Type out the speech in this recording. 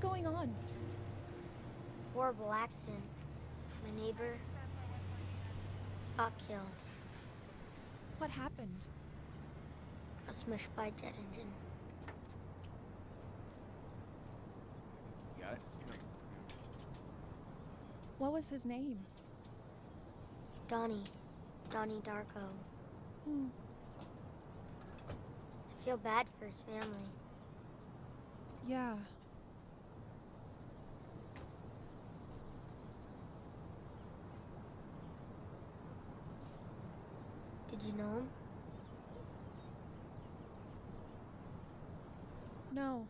going on? Horrible accident. My neighbor got killed. What happened? Got smushed by a jet engine. Got it? What was his name? Donnie. Donnie Darko. Hmm. I feel bad for his family. Yeah. Did you know him? No.